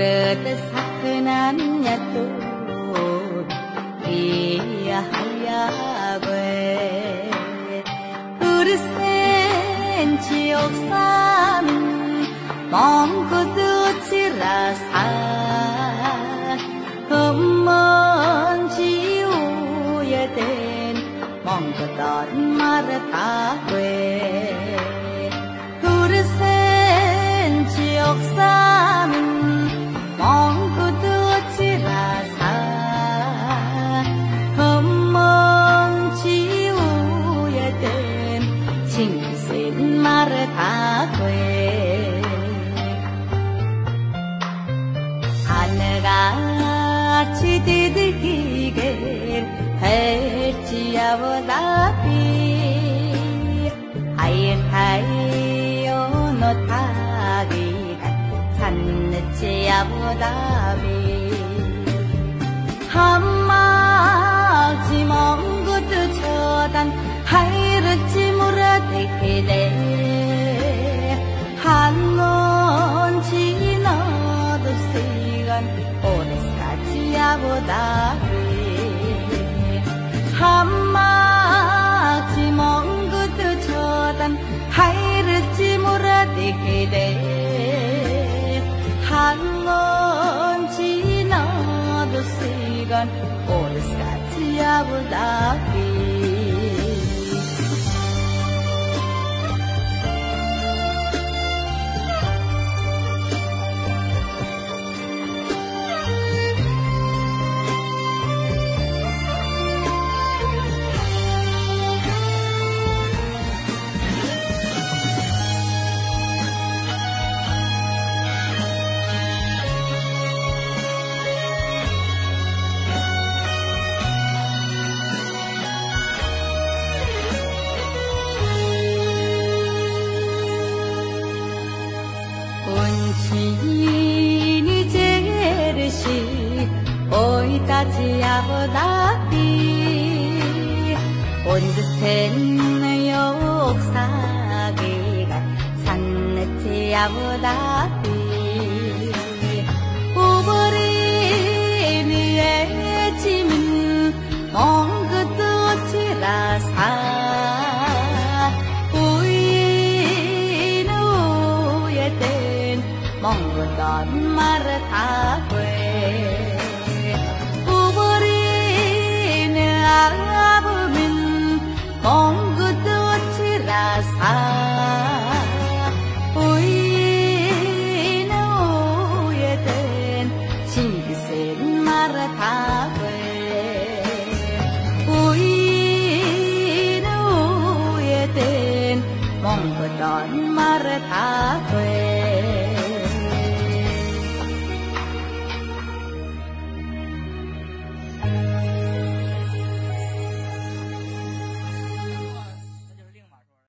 사흔한 야또 이야 하야괴 우르센 지옥산 멍고도 지라사 흠먼 지우에 된 멍고던 마르다괴 우르센 지옥산 멍고도 지라사 흠먼 지우에 된 징센 마르다괴 하늘같이 디디기게 헬지야보다비 하이하이요 노타기가 산느지야보다비 한마지 멍구도 저단 하이르지 무라데기네 한논 지나도 시간 오래사지야보다비 한마지 멍구도 저단 하이르지 무라데기네 한논 지나도 시간 오래사지야보다비 온신이 제르시 오이타지야보다비 온드센 욕사기가 산느지야보다비 우버리니에 지민 멍그도 지라사 멍구던 마르다괴 우버리는 알아보면 멍구도 지라사 우이는 우예된 징기센 마르다괴 우이는 우예된 멍구던 마르다괴